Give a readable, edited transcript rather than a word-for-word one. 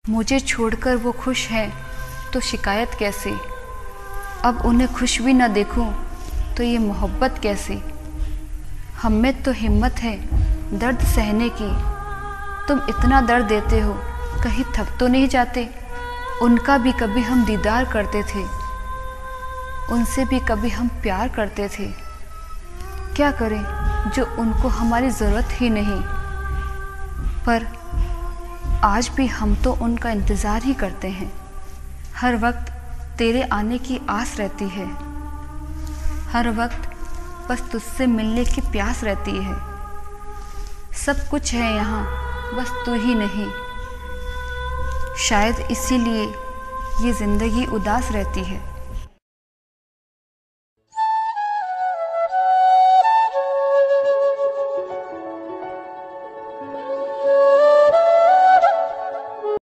मुझे छोड़कर वो खुश हैं तो शिकायत कैसे। अब उन्हें खुश भी ना देखूं तो ये मोहब्बत कैसी। हम में तो हिम्मत है दर्द सहने की, तुम इतना दर्द देते हो कहीं थक तो नहीं जाते। उनका भी कभी हम दीदार करते थे, उनसे भी कभी हम प्यार करते थे। क्या करें जो उनको हमारी ज़रूरत ही नहीं, पर आज भी हम तो उनका इंतज़ार ही करते हैं। हर वक्त तेरे आने की आस रहती है, हर वक्त बस तुझसे मिलने की प्यास रहती है। सब कुछ है यहाँ बस तू ही नहीं, शायद इसीलिए ये ज़िंदगी उदास रहती है।